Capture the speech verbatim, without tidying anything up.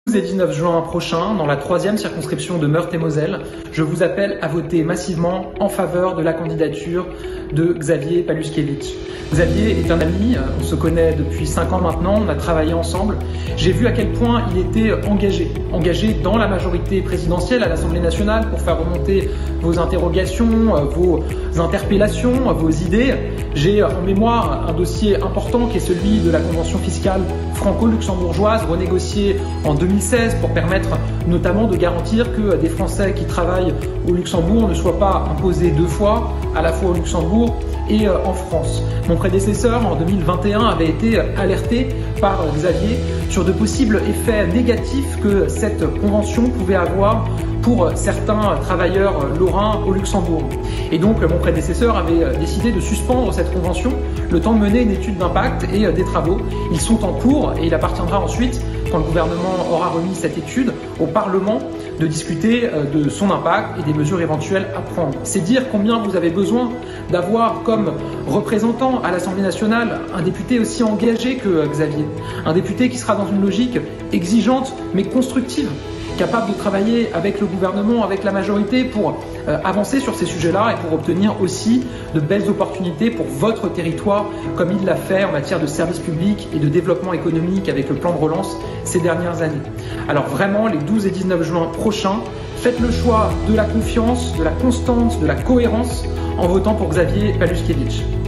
et dix-neuf juin prochain, dans la troisième circonscription de Meurthe-et-Moselle, je vous appelle à voter massivement en faveur de la candidature de Xavier Paluskiewicz. Xavier est un ami, on se connaît depuis cinq ans maintenant, on a travaillé ensemble. J'ai vu à quel point il était engagé, engagé dans la majorité présidentielle à l'Assemblée nationale pour faire remonter vos interrogations, vos interpellations, vos idées. J'ai en mémoire un dossier important qui est celui de la convention fiscale franco-luxembourgeoise renégociée en deux mille seize pour permettre notamment de garantir que des Français qui travaillent au Luxembourg ne soient pas imposés deux fois, à la fois au Luxembourg et en France. Mon prédécesseur, en deux mille vingt et un, avait été alerté par Xavier sur de possibles effets négatifs que cette convention pouvait avoir pour certains travailleurs lorrains au Luxembourg. Et donc, mon prédécesseur avait décidé de suspendre cette convention, le temps de mener une étude d'impact et des travaux. Ils sont en cours et il appartiendra ensuite, quand le gouvernement aura remis cette étude, au Parlement de discuter de son impact et des mesures éventuelles à prendre. C'est dire combien vous avez besoin d'avoir comme représentant à l'Assemblée nationale un député aussi engagé que Xavier. Un député qui sera dans une logique exigeante mais constructive, capable de travailler avec le gouvernement, avec la majorité pour euh, avancer sur ces sujets-là et pour obtenir aussi de belles opportunités pour votre territoire, comme il l'a fait en matière de services publics et de développement économique avec le plan de relance ces dernières années. Alors vraiment, les douze et dix-neuf juin prochains, faites le choix de la confiance, de la constance, de la cohérence en votant pour Xavier Paluskiewicz.